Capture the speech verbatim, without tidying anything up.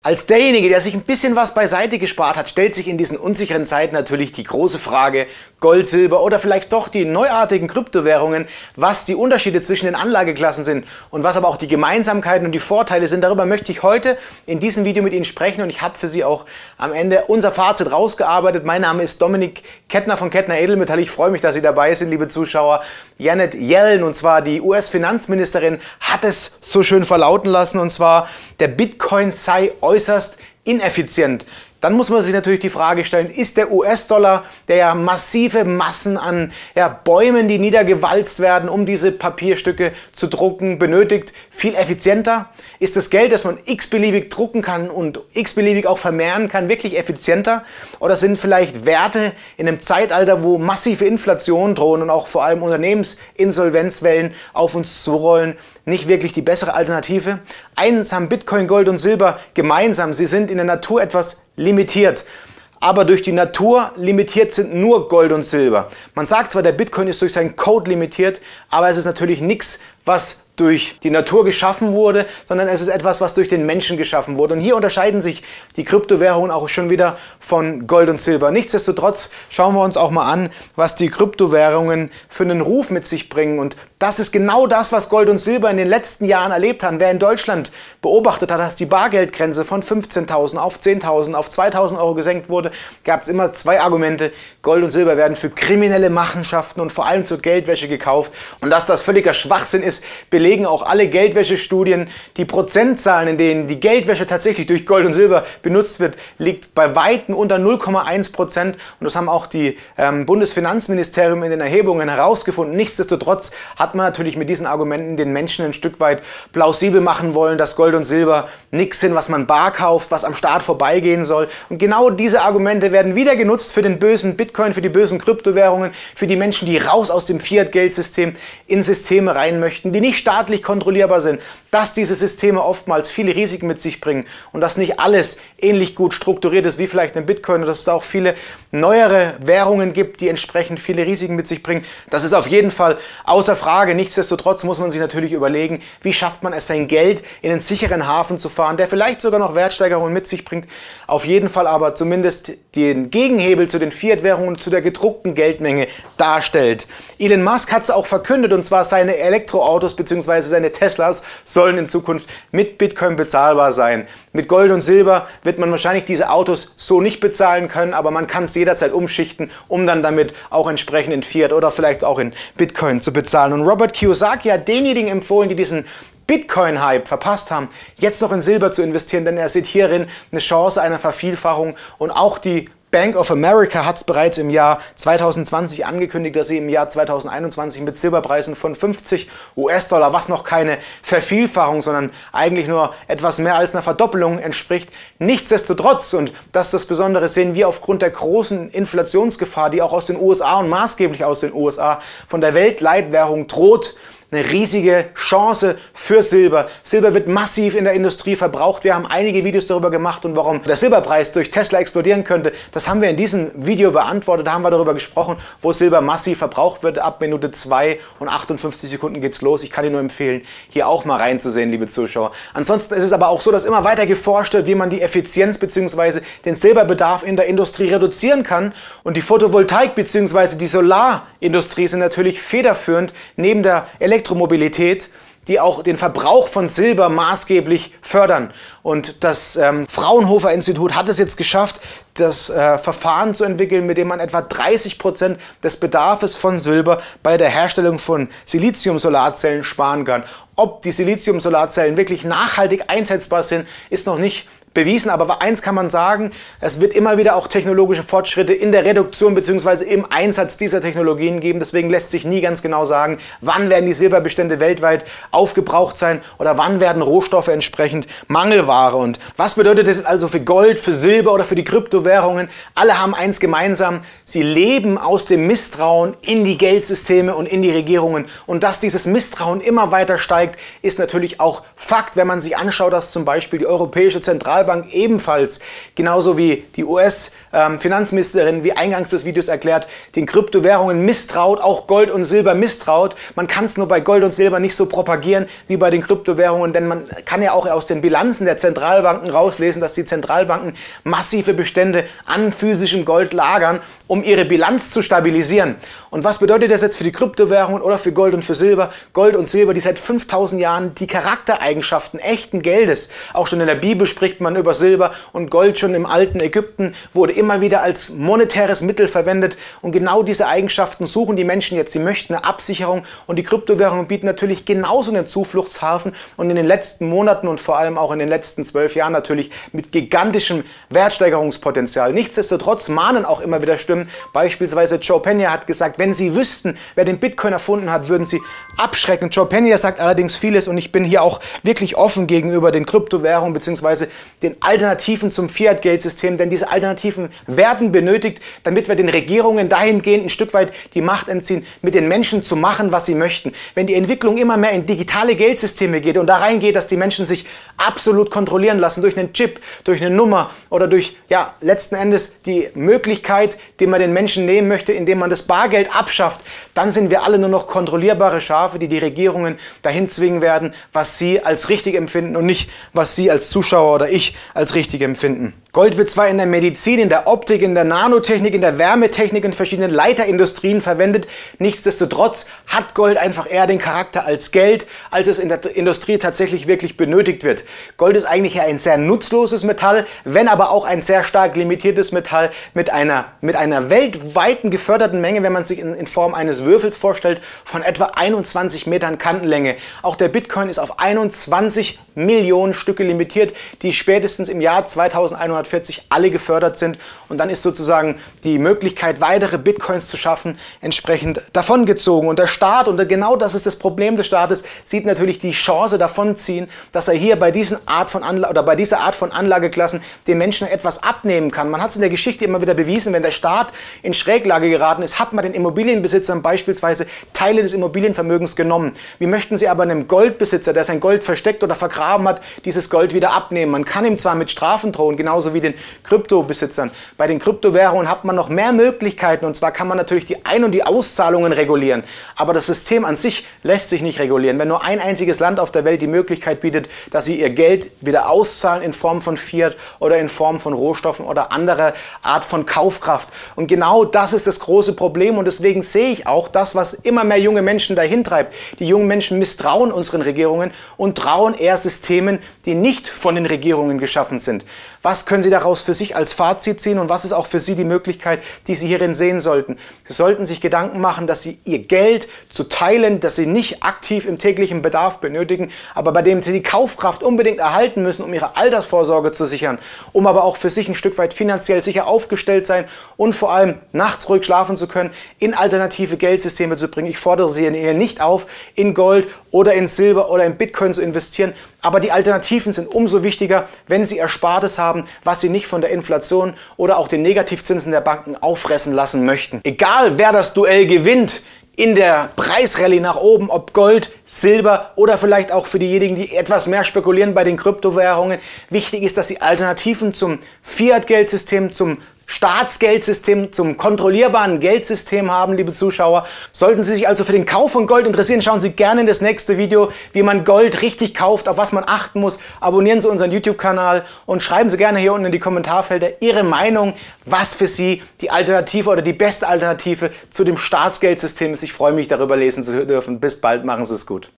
Als derjenige, der sich ein bisschen was beiseite gespart hat, stellt sich in diesen unsicheren Zeiten natürlich die große Frage, Gold, Silber oder vielleicht doch die neuartigen Kryptowährungen, was die Unterschiede zwischen den Anlageklassen sind und was aber auch die Gemeinsamkeiten und die Vorteile sind. Darüber möchte ich heute in diesem Video mit Ihnen sprechen und ich habe für Sie auch am Ende unser Fazit rausgearbeitet. Mein Name ist Dominik Kettner von Kettner Edelmetall. Ich freue mich, dass Sie dabei sind, liebe Zuschauer. Janet Yellen, und zwar die U S-Finanzministerin, hat es so schön verlauten lassen, und zwar, der Bitcoin sei äußerst ineffizient. Dann muss man sich natürlich die Frage stellen, ist der U S-Dollar, der ja massive Massen an ja, Bäumen, die niedergewalzt werden, um diese Papierstücke zu drucken, benötigt, viel effizienter? Ist das Geld, das man x-beliebig drucken kann und x-beliebig auch vermehren kann, wirklich effizienter? Oder sind vielleicht Werte in einem Zeitalter, wo massive Inflation drohen und auch vor allem Unternehmensinsolvenzwellen auf uns zurollen, nicht wirklich die bessere Alternative? Eins haben Bitcoin, Gold und Silber gemeinsam: sie sind in der Natur etwas limitiert. Aber durch die Natur limitiert sind nur Gold und Silber. Man sagt zwar, der Bitcoin ist durch seinen Code limitiert, aber es ist natürlich nichts, was durch die Natur geschaffen wurde, sondern es ist etwas, was durch den Menschen geschaffen wurde. Und hier unterscheiden sich die Kryptowährungen auch schon wieder von Gold und Silber. Nichtsdestotrotz schauen wir uns auch mal an, was die Kryptowährungen für einen Ruf mit sich bringen. Und das ist genau das, was Gold und Silber in den letzten Jahren erlebt haben. Wer in Deutschland beobachtet hat, dass die Bargeldgrenze von fünfzehntausend auf zehntausend, auf zweitausend Euro gesenkt wurde, gab es immer zwei Argumente. Gold und Silber werden für kriminelle Machenschaften und vor allem zur Geldwäsche gekauft. Und dass das völliger Schwachsinn ist, belegen auch alle Geldwäschestudien. Die Prozentzahlen, in denen die Geldwäsche tatsächlich durch Gold und Silber benutzt wird, liegt bei Weitem unter null Komma eins Prozent. Und das haben auch die ähm, Bundesfinanzministerium in den Erhebungen herausgefunden. Nichtsdestotrotz hat man natürlich mit diesen Argumenten den Menschen ein Stück weit plausibel machen wollen, dass Gold und Silber nichts sind, was man bar kauft, was am Staat vorbeigehen soll. Und genau diese Argumente werden wieder genutzt für den bösen Bitcoin, für die bösen Kryptowährungen, für die Menschen, die raus aus dem Fiat-Geldsystem in Systeme rein möchten, die nicht staatlich kontrollierbar sind, dass diese Systeme oftmals viele Risiken mit sich bringen und dass nicht alles ähnlich gut strukturiert ist wie vielleicht ein Bitcoin und dass es da auch viele neuere Währungen gibt, die entsprechend viele Risiken mit sich bringen. Das ist auf jeden Fall außer Frage. Nichtsdestotrotz muss man sich natürlich überlegen, wie schafft man es, sein Geld in einen sicheren Hafen zu fahren, der vielleicht sogar noch Wertsteigerungen mit sich bringt, auf jeden Fall aber zumindest den Gegenhebel zu den Fiat-Währungen und zu der gedruckten Geldmenge darstellt. Elon Musk hat es auch verkündet, und zwar seine Elektroautos bzw. seine Teslas sollen in Zukunft mit Bitcoin bezahlbar sein. Mit Gold und Silber wird man wahrscheinlich diese Autos so nicht bezahlen können, aber man kann es jederzeit umschichten, um dann damit auch entsprechend in Fiat oder vielleicht auch in Bitcoin zu bezahlen. Und Robert Kiyosaki hat denjenigen empfohlen, die diesen Bitcoin-Hype verpasst haben, jetzt noch in Silber zu investieren, denn er sieht hierin eine Chance einer Vervielfachung. Und auch die Bank of America hat es bereits im Jahr zweitausendzwanzig angekündigt, dass sie im Jahr zweitausendeinundzwanzig mit Silberpreisen von fünfzig US-Dollar, was noch keine Vervielfachung, sondern eigentlich nur etwas mehr als einer Verdoppelung entspricht. Nichtsdestotrotz, und das ist das Besondere, sehen wir aufgrund der großen Inflationsgefahr, die auch aus den U S A und maßgeblich aus den U S A von der Weltleitwährung droht, eine riesige Chance für Silber. Silber wird massiv in der Industrie verbraucht. Wir haben einige Videos darüber gemacht, und warum der Silberpreis durch Tesla explodieren könnte, das haben wir in diesem Video beantwortet. Da haben wir darüber gesprochen, wo Silber massiv verbraucht wird. Ab Minute zwei und achtundfünfzig Sekunden geht's los. Ich kann Ihnen nur empfehlen, hier auch mal reinzusehen, liebe Zuschauer. Ansonsten ist es aber auch so, dass immer weiter geforscht wird, wie man die Effizienz bzw. den Silberbedarf in der Industrie reduzieren kann. Und die Photovoltaik bzw. die Solarindustrie sind natürlich federführend neben der Elektromobilität, Elektromobilität, die auch den Verbrauch von Silber maßgeblich fördern. Und das ähm, Fraunhofer Institut hat es jetzt geschafft, das äh, Verfahren zu entwickeln, mit dem man etwa dreißig Prozent des Bedarfs von Silber bei der Herstellung von Silizium-Solarzellen sparen kann. Ob die Silizium-Solarzellen wirklich nachhaltig einsetzbar sind, ist noch nicht bewiesen, aber eins kann man sagen: Es wird immer wieder auch technologische Fortschritte in der Reduktion bzw. im Einsatz dieser Technologien geben. Deswegen lässt sich nie ganz genau sagen, wann werden die Silberbestände weltweit aufgebraucht sein oder wann werden Rohstoffe entsprechend Mangelware. Und was bedeutet das also für Gold, für Silber oder für die Kryptowährungen? Alle haben eins gemeinsam: Sie leben aus dem Misstrauen in die Geldsysteme und in die Regierungen. Und dass dieses Misstrauen immer weiter steigt, ist natürlich auch Fakt, wenn man sich anschaut, dass zum Beispiel die Europäische Zentralbank ebenfalls, genauso wie die U S-Finanzministerin, wie eingangs des Videos erklärt, den Kryptowährungen misstraut, auch Gold und Silber misstraut. Man kann es nur bei Gold und Silber nicht so propagieren wie bei den Kryptowährungen, denn man kann ja auch aus den Bilanzen der Zentralbanken rauslesen, dass die Zentralbanken massive Bestände an physischem Gold lagern, um ihre Bilanz zu stabilisieren. Und was bedeutet das jetzt für die Kryptowährungen oder für Gold und für Silber? Gold und Silber, die seit fünftausend Jahren die Charaktereigenschaften echten Geldes, auch schon in der Bibel spricht man über Silber und Gold, schon im alten Ägypten wurde immer wieder als monetäres Mittel verwendet, und genau diese Eigenschaften suchen die Menschen jetzt. Sie möchten eine Absicherung, und die Kryptowährungen bieten natürlich genauso einen Zufluchtshafen, und in den letzten Monaten und vor allem auch in den letzten zwölf Jahren natürlich mit gigantischem Wertsteigerungspotenzial. Nichtsdestotrotz mahnen auch immer wieder Stimmen, beispielsweise Joe Pena hat gesagt, wenn Sie wüssten, wer den Bitcoin erfunden hat, würden Sie abschrecken. Joe Pena sagt allerdings vieles, und ich bin hier auch wirklich offen gegenüber den Kryptowährungen bzw. den Alternativen zum Fiat-Geldsystem, denn diese Alternativen werden benötigt, damit wir den Regierungen dahingehend ein Stück weit die Macht entziehen, mit den Menschen zu machen, was sie möchten. Wenn die Entwicklung immer mehr in digitale Geldsysteme geht und da reingeht, dass die Menschen sich absolut kontrollieren lassen durch einen Chip, durch eine Nummer oder durch, ja, letzten Endes die Möglichkeit, die man den Menschen nehmen möchte, indem man das Bargeld abschafft, dann sind wir alle nur noch kontrollierbare Schafe, die die Regierungen dahin zwingen werden, was sie als richtig empfinden und nicht, was sie als Zuschauer oder ich als richtig empfinden. Gold wird zwar in der Medizin, in der Optik, in der Nanotechnik, in der Wärmetechnik, in verschiedenen Leiterindustrien verwendet. Nichtsdestotrotz hat Gold einfach eher den Charakter als Geld, als es in der Industrie tatsächlich wirklich benötigt wird. Gold ist eigentlich ein sehr nutzloses Metall, wenn aber auch ein sehr stark limitiertes Metall mit einer, mit einer weltweiten geförderten Menge, wenn man sich in, in Form eines Würfels vorstellt, von etwa einundzwanzig Metern Kantenlänge. Auch der Bitcoin ist auf einundzwanzig Millionen Stücke limitiert, die spätestens im Jahr zweitausendeinhundertvierzig alle gefördert sind, und dann ist sozusagen die Möglichkeit, weitere Bitcoins zu schaffen, entsprechend davongezogen. Und der Staat, und genau das ist das Problem des Staates, sieht natürlich die Chance davonziehen, dass er hier bei diesen Art von Anla oder bei dieser Art von Anlageklassen den Menschen etwas abnehmen kann. Man hat es in der Geschichte immer wieder bewiesen, wenn der Staat in Schräglage geraten ist, hat man den Immobilienbesitzern beispielsweise Teile des Immobilienvermögens genommen. Wie möchten sie aber einem Goldbesitzer, der sein Gold versteckt oder vergraben hat, dieses Gold wieder abnehmen? Man kann ihm zwar mit Strafen drohen, genauso wie den Kryptobesitzern. Bei den Kryptowährungen hat man noch mehr Möglichkeiten, und zwar kann man natürlich die Ein- und die Auszahlungen regulieren, aber das System an sich lässt sich nicht regulieren. Wenn nur ein einziges Land auf der Welt die Möglichkeit bietet, dass sie ihr Geld wieder auszahlen in Form von Fiat oder in Form von Rohstoffen oder anderer Art von Kaufkraft. Und genau das ist das große Problem, und deswegen sehe ich auch das, was immer mehr junge Menschen dahin treibt. Die jungen Menschen misstrauen unseren Regierungen und trauen eher Systemen, die nicht von den Regierungen geschaffen sind. Was können Sie daraus für sich als Fazit ziehen, und was ist auch für Sie die Möglichkeit, die Sie hierin sehen sollten? Sie sollten sich Gedanken machen, dass Sie Ihr Geld zu teilen, das Sie nicht aktiv im täglichen Bedarf benötigen, aber bei dem Sie die Kaufkraft unbedingt erhalten müssen, um Ihre Altersvorsorge zu sichern, um aber auch für sich ein Stück weit finanziell sicher aufgestellt sein und vor allem nachts ruhig schlafen zu können, in alternative Geldsysteme zu bringen. Ich fordere Sie hier nicht auf, in Gold oder in Silber oder in Bitcoin zu investieren, aber die Alternativen sind umso wichtiger, wenn Sie Erspartes haben, was Sie nicht von der Inflation oder auch den Negativzinsen der Banken auffressen lassen möchten. Egal, wer das Duell gewinnt in der Preisrallye nach oben, ob Gold, Silber oder vielleicht auch für diejenigen, die etwas mehr spekulieren bei den Kryptowährungen, wichtig ist, dass Sie Alternativen zum Fiat-Geldsystem, zum Staatsgeldsystem, zum kontrollierbaren Geldsystem haben, liebe Zuschauer. Sollten Sie sich also für den Kauf von Gold interessieren, schauen Sie gerne in das nächste Video, wie man Gold richtig kauft, auf was man achten muss. Abonnieren Sie unseren YouTube-Kanal und schreiben Sie gerne hier unten in die Kommentarfelder Ihre Meinung, was für Sie die Alternative oder die beste Alternative zu dem Staatsgeldsystem ist. Ich freue mich, darüber lesen zu dürfen. Bis bald, machen Sie es gut.